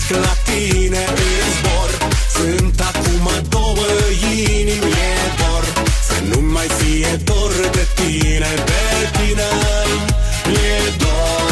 gândesc la tine în zbor. Sunt acum două inimi, e dor să nu mai fie dor de tine, de tine, e dor.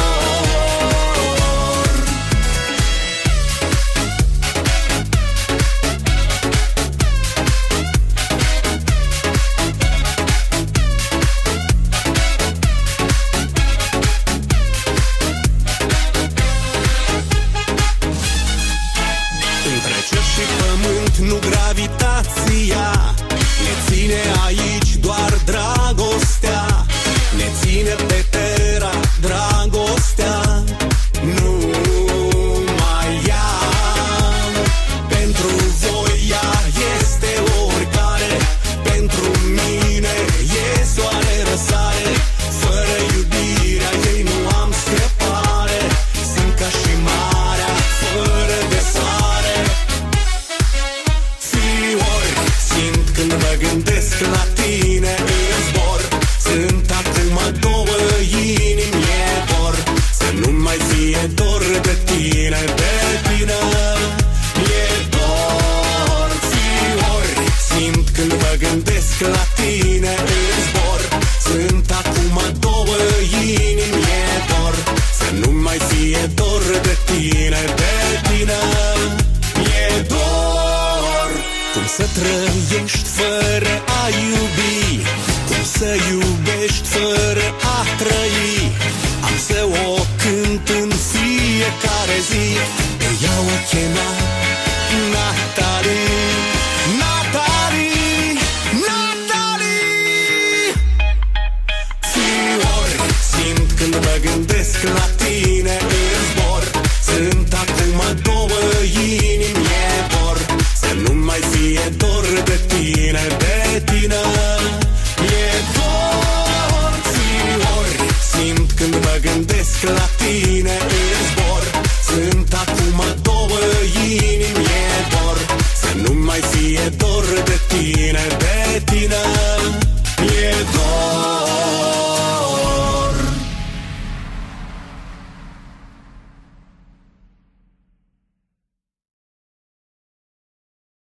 Între cer și pământ, nu gravitația, ne ține aici doar dragostea. Ne ține pe terra dragostea, nu mai ea. Pentru voi ea este oricare, pentru mine e soare răsare. Fără iubirea ei nu am scăpare, sunt ca și marea fără de sare. Fiori simt când mă gândesc la tine în zbor. Sunt acum două inimi, e dor să nu mai fie dor de tine, de tine, e dor. Fiori simt când mă gândesc la tine în zbor. Sunt acum două inimi, e dor să nu mai fie dor de tine, de tine, e dor. Cum să trăiești fără a iubi, cum să iubești fără a trăi. Am să o cânt în fiecare zi, pe ea o chema Natalie, Natalie, Natalie. Fiori simt când mă gândesc la tine în zbor. Sunt acum două inimi, e dor să nu mai fie dor de tine, de tine, e dor. Fiori simt când mă gândesc la tine în zbor. Sunt acum două inimi, e dor să nu mai fie dor